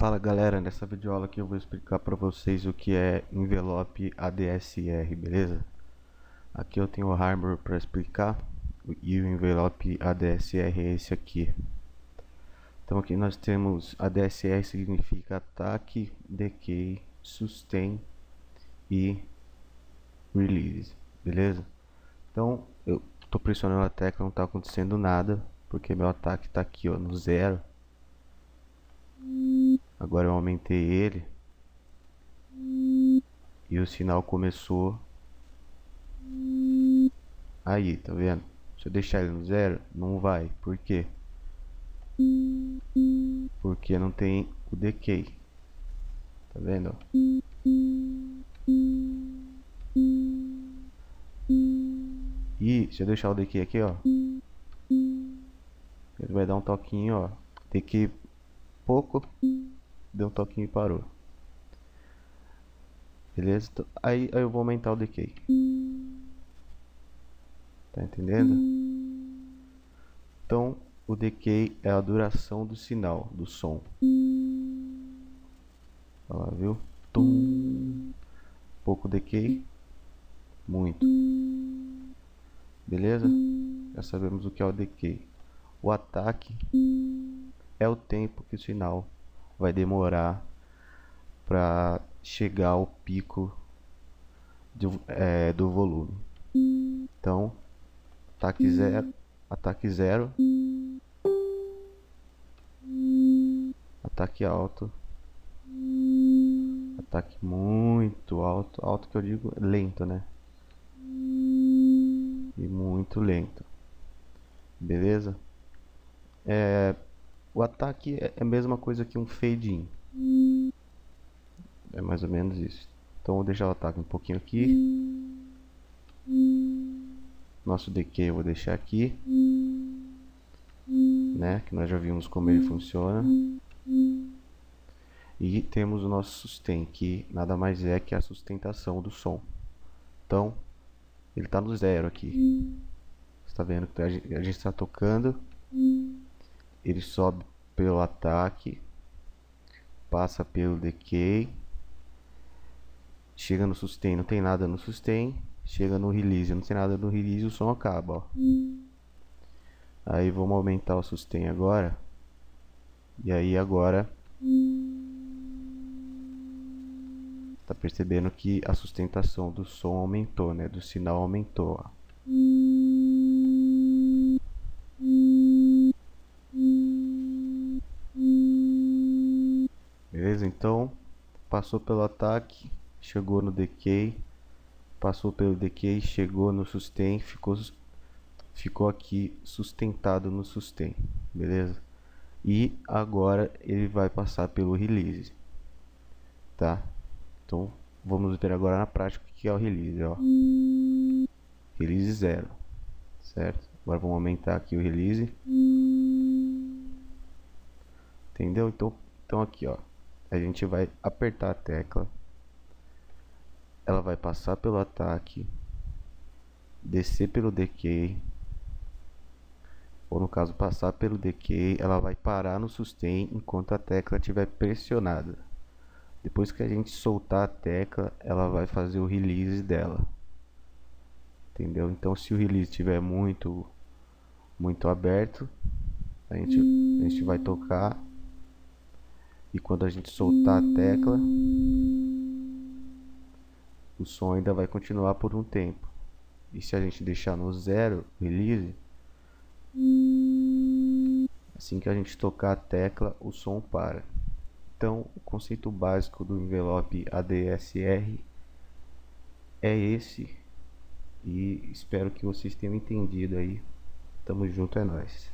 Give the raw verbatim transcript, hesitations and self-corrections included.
Fala galera, nessa videoaula aqui eu vou explicar para vocês o que é envelope A D S R, beleza? Aqui eu tenho o hardware para explicar e o envelope A D S R é esse aqui. Então aqui nós temos A D S R, significa ataque, decay, sustain e release, beleza? Então eu estou pressionando a tecla, não está acontecendo nada porque meu ataque está aqui ó, no zero. Agora eu aumentei ele e o sinal começou aí, tá vendo? Se eu deixar ele no zero, não vai. Por quê? Porque não tem o decay. Tá vendo? E se eu deixar o decay aqui, ó, ele vai dar um toquinho, ó. Decay pouco, deu um toquinho e parou. Beleza? Aí, aí eu vou aumentar o decay. Tá entendendo? Então o decay é a duração do sinal, do som. Olha lá, viu? Tum. Pouco decay, muito. Beleza? Já sabemos o que é o decay. O ataque é o tempo que o sinal vai demorar para chegar ao pico de, é, do volume. Então, ataque zero, ataque zero, ataque alto, ataque muito alto, alto que eu digo lento, né? E muito lento, beleza? É, o ataque é a mesma coisa que um fade in, é mais ou menos isso. Então vou deixar o ataque um pouquinho aqui. Nosso decay eu vou deixar aqui, né? Que nós já vimos como ele funciona. E temos o nosso sustain, que nada mais é que a sustentação do som. Então ele está no zero aqui. Você está vendo que a gente está tocando. Ele sobe pelo ataque, passa pelo decay, chega no sustain, não tem nada no sustain, chega no release, não tem nada no release, o som acaba, ó. Aí vamos aumentar o sustain agora. E aí agora tá percebendo que a sustentação do som aumentou, né? Do sinal aumentou, ó. Beleza? Então passou pelo ataque, chegou no decay, passou pelo decay, chegou no sustain, ficou ficou aqui sustentado no sustain, beleza? E agora ele vai passar pelo release, tá? Então vamos ver agora na prática o que é o release, ó. Release zero, certo? Agora vamos aumentar aqui o release, entendeu? Então, então aqui, ó, a gente vai apertar a tecla, ela vai passar pelo ataque, descer pelo decay, ou no caso passar pelo decay, ela vai parar no sustain enquanto a tecla estiver pressionada. Depois que a gente soltar a tecla, ela vai fazer o release dela, entendeu? Então se o release estiver muito muito aberto, a gente, a gente vai tocar, e quando a gente soltar a tecla, o som ainda vai continuar por um tempo. E se a gente deixar no zero release, assim que a gente tocar a tecla, o som para. Então o conceito básico do envelope A D S R é esse, e espero que vocês tenham entendido aí. Tamo junto, é nóis.